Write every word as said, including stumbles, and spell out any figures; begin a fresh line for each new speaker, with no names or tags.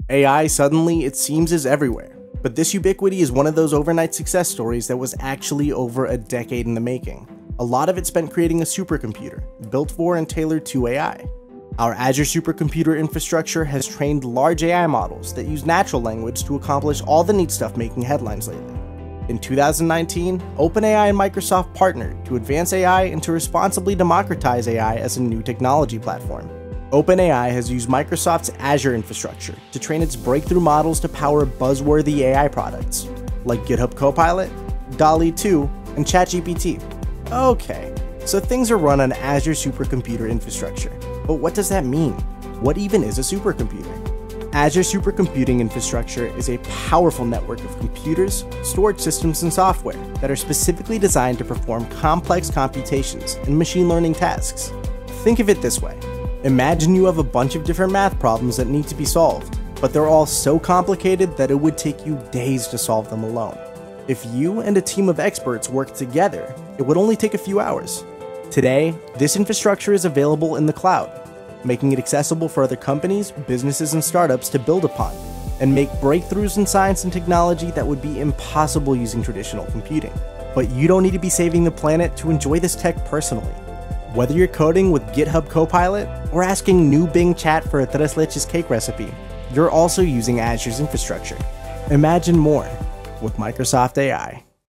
A I suddenly, it seems, is everywhere. But this ubiquity is one of those overnight success stories that was actually over a decade in the making. A lot of it spent creating a supercomputer, built for and tailored to A I. Our Azure supercomputer infrastructure has trained large A I models that use natural language to accomplish all the neat stuff making headlines lately. In two thousand nineteen, OpenAI and Microsoft partnered to advance A I and to responsibly democratize A I as a new technology platform. OpenAI has used Microsoft's Azure Infrastructure to train its breakthrough models to power buzzworthy A I products, like GitHub Copilot, DALL two, and ChatGPT. Okay, so things are run on Azure supercomputer infrastructure. But what does that mean? What even is a supercomputer? Azure supercomputing infrastructure is a powerful network of computers, storage systems, and software that are specifically designed to perform complex computations and machine learning tasks. Think of it this way. Imagine you have a bunch of different math problems that need to be solved, but they're all so complicated that it would take you days to solve them alone. If you and a team of experts worked together, it would only take a few hours. Today, this infrastructure is available in the cloud, making it accessible for other companies, businesses, and startups to build upon, and make breakthroughs in science and technology that would be impossible using traditional computing. But you don't need to be saving the planet to enjoy this tech personally. Whether you're coding with GitHub Copilot or asking new Bing Chat for a tres leches cake recipe, you're also using Azure's infrastructure. Imagine more with Microsoft A I.